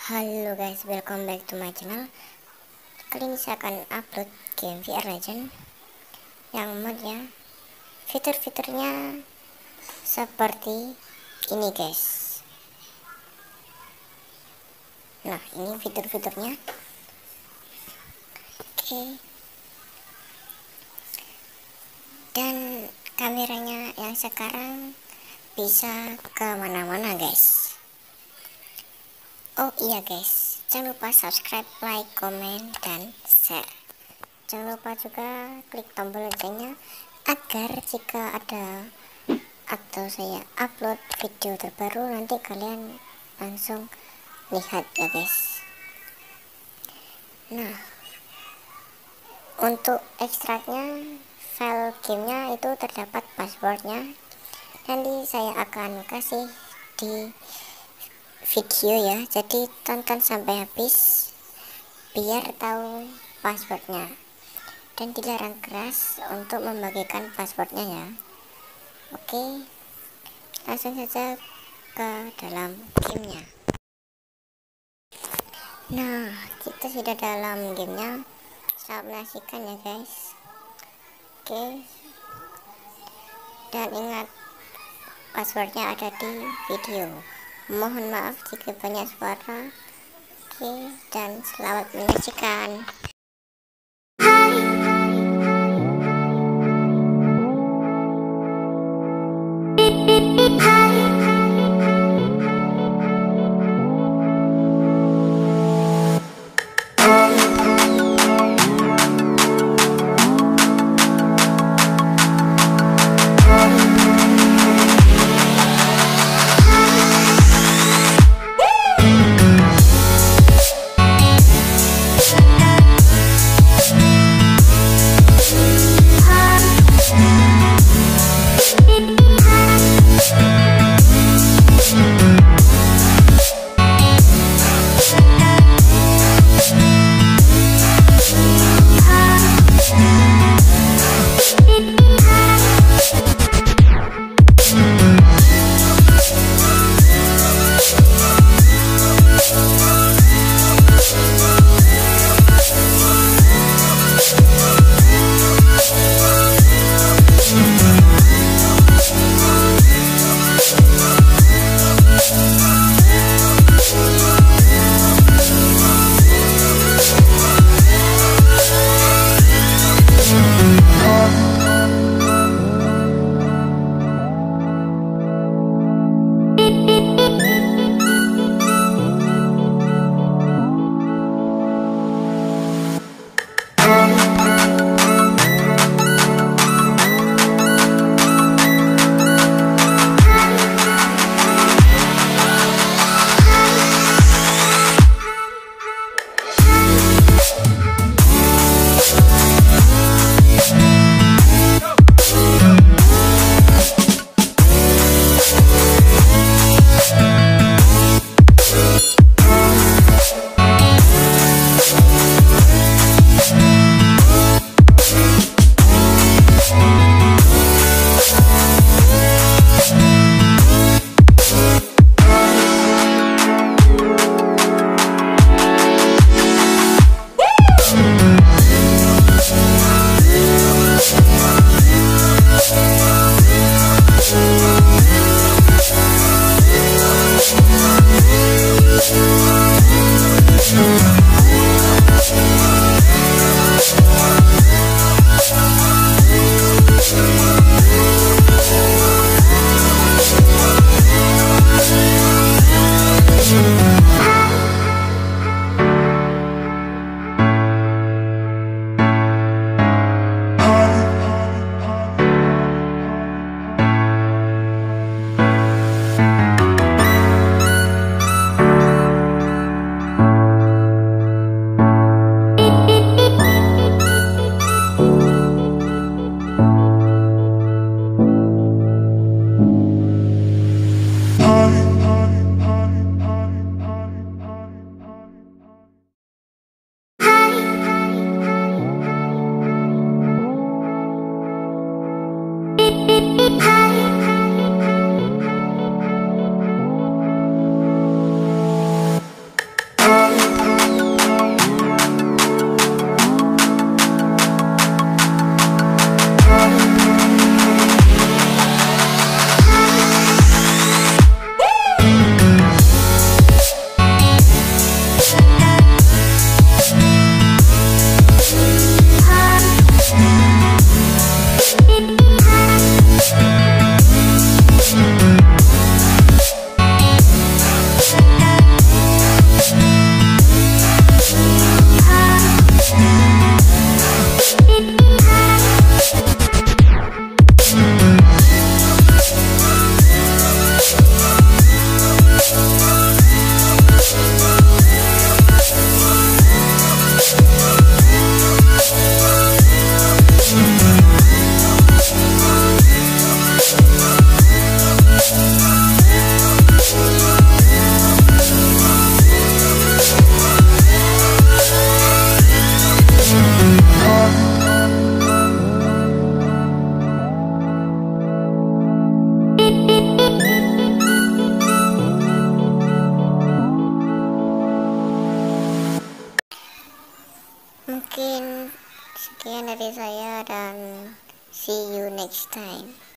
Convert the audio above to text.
Halo guys, welcome back to my channel. Kali ini saya akan upload game VR Legend yang modnya fitur-fiturnya seperti ini guys. Nah, ini fitur-fiturnya. Oke. Dan kameranya yang sekarang bisa kemana-mana guys. Oh iya guys, jangan lupa subscribe, like, komen, dan share. Jangan lupa juga klik tombol loncengnya agar jika ada atau saya upload video terbaru nanti kalian langsung lihat ya guys. Nah, untuk ekstraknya file gamenya itu terdapat passwordnya. Nanti saya akan kasih di video ya, jadi tonton sampai habis biar tahu passwordnya, dan dilarang keras untuk membagikan passwordnya ya. Oke, langsung saja ke dalam gamenya. Nah, kita sudah dalam gamenya. Selamat menyaksikan ya guys. Oke, dan ingat passwordnya ada di video. Mohon maaf jika banyak suara. Oke, dan selamat menyaksikan. Mungkin sekian dari saya dan see you next time.